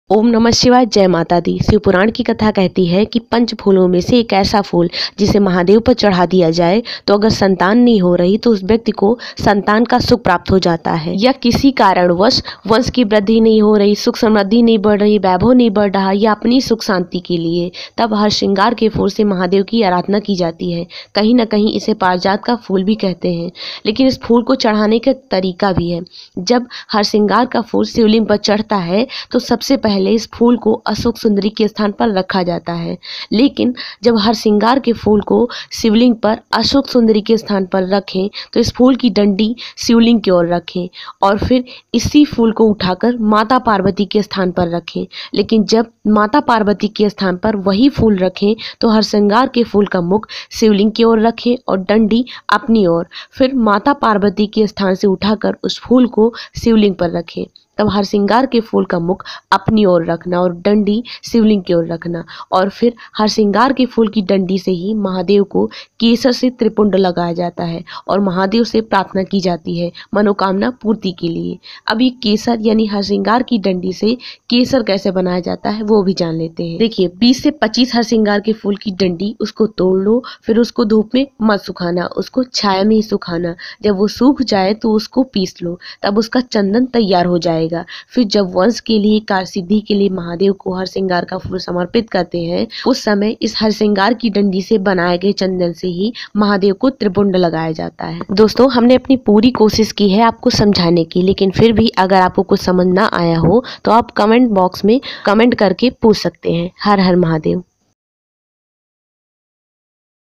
ओम नमः शिवाय। जय माता दी। शिवपुराण की कथा कहती है कि पंच फूलों में से एक ऐसा फूल जिसे महादेव पर चढ़ा दिया जाए तो अगर संतान नहीं हो रही तो उस व्यक्ति को संतान का सुख प्राप्त हो जाता है, या किसी कारणवश वंश की वृद्धि नहीं हो रही, सुख समृद्धि नहीं बढ़ रही, वैभव नहीं बढ़ रहा, या अपनी सुख शांति के लिए, तब हर श्रृंगार के फूल से महादेव की आराधना की जाती है। कहीं ना कहीं इसे पारिजात का फूल भी कहते हैं, लेकिन इस फूल को चढ़ाने का तरीका भी है। जब हर श्रृंगार का फूल शिवलिंग पर चढ़ता है तो सबसे पहले इस फूल को अशोक सुंदरी के स्थान पर रखा जाता है, लेकिन जब हर श्रृंगार के फूल को शिवलिंग पर अशोक सुंदरी के स्थान पर रखें तो इस फूल की डंडी शिवलिंग की ओर रखें और फिर इसी फूल को उठाकर माता पार्वती के स्थान पर रखें। लेकिन जब माता पार्वती के स्थान पर वही फूल रखें तो हर श्रृंगार के फूल का मुख शिवलिंग की ओर रखें और डंडी अपनी ओर। फिर माता पार्वती के स्थान से उठाकर उस फूल को शिवलिंग पर रखें। तब हर श्रृंगार के फूल का मुख अपनी ओर रखना और डंडी शिवलिंग की ओर रखना, और फिर हर श्रृंगार के फूल की डंडी से ही महादेव को केसर से त्रिपुंड लगाया जाता है और महादेव से प्रार्थना की जाती है मनोकामना पूर्ति के लिए। अब ये केसर यानी हर श्रृंगार की डंडी से केसर कैसे बनाया जाता है वो भी जान लेते हैं। देखिए, 20 से 25 हर श्रृंगार के फूल की डंडी, उसको तोड़ लो, फिर उसको धूप में मत सुखाना, उसको छाया में ही सुखाना। जब वो सूख जाए तो उसको पीस लो, तब उसका चंदन तैयार हो जाएगा। फिर जब वंश के लिए, कार्य सिद्धि के लिए महादेव को हर श्रृंगार का फूल समर्पित करते हैं, उस समय इस हर श्रृंगार की डंडी से बनाए गए चंदन से ही महादेव को त्रिपुंड लगाया जाता है। दोस्तों, हमने अपनी पूरी कोशिश की है आपको समझाने की, लेकिन फिर भी अगर आपको कुछ समझ ना आया हो तो आप कमेंट बॉक्स में कमेंट करके पूछ सकते हैं। हर हर महादेव।